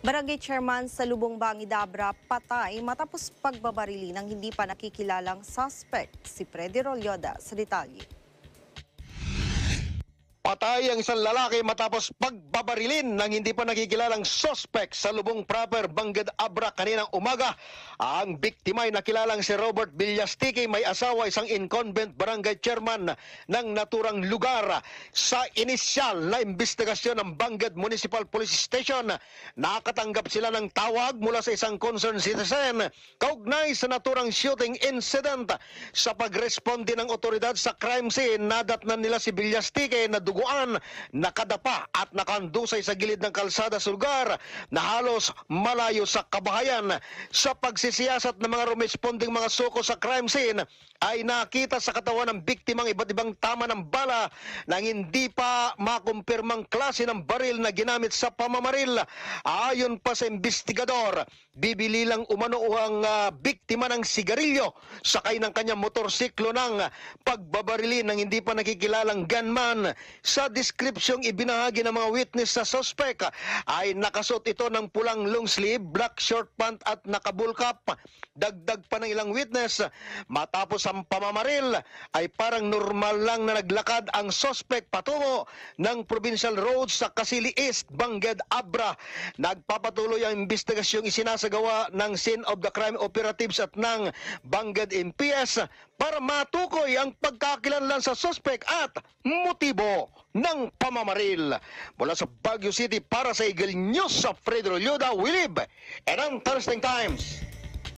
Barangay Chairman sa Lubong Bangi Dabra patay matapos pagbabarili ng hindi pa nakikilalang suspect. Si Freddy Rolyoda sa detalye. Patay ang isang lalaki matapos pagbabarilin ng hindi pa nakikilalang suspect sa Lubong Proper, Bangged Abra kaninang umaga. Ang biktima ay nakilalang si Robert Villastiqui, may asawa, isang incumbent barangay chairman ng naturang lugar. Sa inisyal na investigasyon ng Bangged Municipal Police Station, nakatanggap sila ng tawag mula sa isang concerned citizen kaugnay sa naturang shooting incident. Sa pagresponde ng otoridad sa crime scene, nadatnan nila si Villastiqui na duguan, nakadapa at nakandusay sa gilid ng kalsada sa lugar na halos malayo sa kabahayan. Sa pagsisiyasat ng mga rumesponding mga suko sa crime scene, ay nakita sa katawan ng biktimang iba't ibang tama ng bala nang hindi pa makumpirmang klase ng baril na ginamit sa pamamaril. Ayon pa sa investigador, bibili lang umano ang biktima ng sigarilyo sakay ng kanyang motorsiklo ng pagbabarili ng hindi pa nakikilalang gunman. Sa deskripsyong ibinahagi ng mga witness sa suspect, ay nakasuot ito ng pulang long sleeve, black short pant at nakabulkap. Dagdag pa ng ilang witness, matapos ang pamamaril ay parang normal lang na naglakad ang suspect patungo ng Provincial Road sa Kasili East, Bangged Abra. Nagpapatuloy ang investigasyong isinasagawa ng Scene of the Crime Operatives at ng Bangged MPS para matukoy ang pagkakilanlan sa suspect at motibo ng pamamaril. Mula sa Baguio City para sa Eagle News, sa Freddy Rolyoda, we live and ang Thursday Times.